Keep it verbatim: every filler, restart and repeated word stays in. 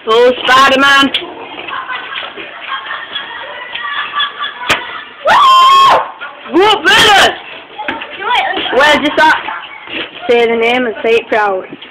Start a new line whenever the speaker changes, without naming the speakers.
Oh, Spider-Man! Whoop, Miller! Where's your sock? Say the name and say it proud.